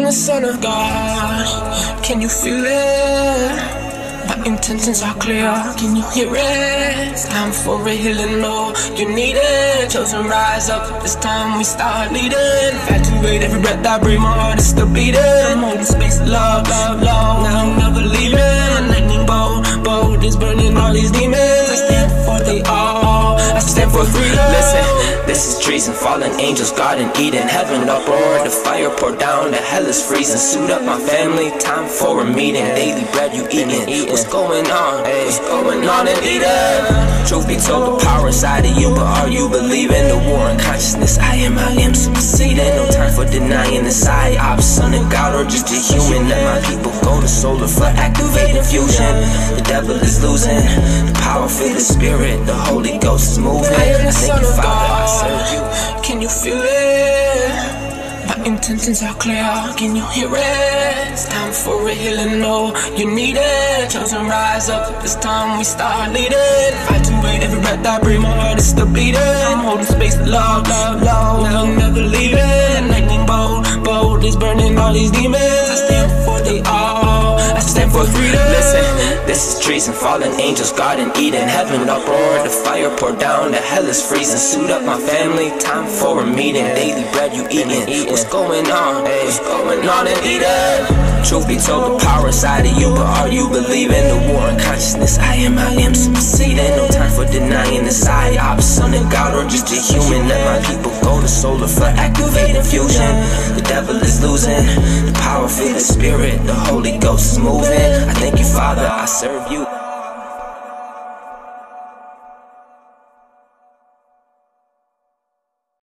the Son of God. Can you feel it? My intentions are clear. Can you hear it? Time for a healing, no, you need it. Chosen, rise up, this time we start leading. Infatuate every breath I breathe, my heart is still beating. I'm holding space, love, love, love. Now I'm never leaving. Lightning bolt is burning all these demons. I stand for the all, I stand for freedom. Listen, this is treason, fallen angels, Garden Eden. Heaven uproar, the fire pour down, the hell is freezing. Suit up my family, time for a meeting. Daily bread you eating, what's going on? What's going on in Eden? Truth be told, the power inside of you, but are you believing? The war in consciousness, I am superseding. No time for denying the side, I'm son of God or just a human. Let my people go to solar for activating fusion. The devil is losing, the power feel the spirit, the Holy Ghost is moving. I am the Thank Son you, of Father, I God. serve you. Can you feel it? My intentions are clear, can you hear it? It's time for a healing, no, you need it. Chosen, rise up, this time we start leading. Fight to wait, every breath I breathe, my heart is still beating. I'm holding space, love, love, love, now I'm never leaving. Lightning bolt is burning all these demons. I stand for the all, I stand for freedom. Listen, this is treason, fallen angels, Garden Eden. Heaven uproar, the fire pour down, the hell is freezing. Suit up my family, time for a meeting. Daily bread you eating, what's going on? What's going on in Eden? Truth be told, the power inside of you, but are you believing? The war in consciousness, I am superseding. No time for denying the side, I'm son of God or just a human. Let my people go to solar for activating fusion. The devil is losing, the power feel the spirit, the Holy Ghost is moving. I thank you, Father, I serve you.